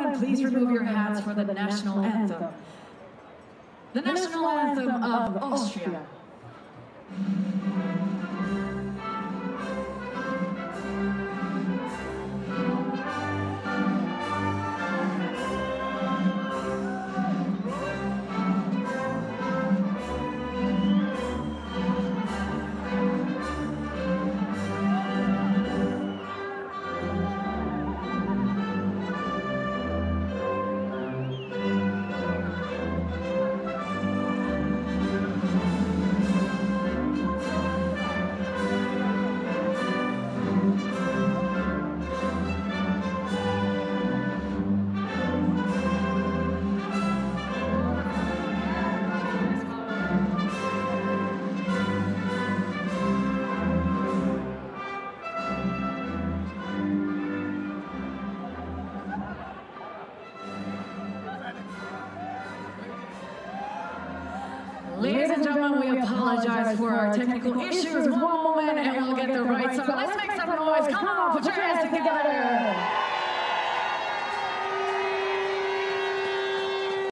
gentlemen, please remove your hats for the national anthem. The national anthem of Austria. Ladies and gentlemen, we apologize for our technical issues. One moment and we'll get the right song. Let's make some noise. Come on, put your hands together.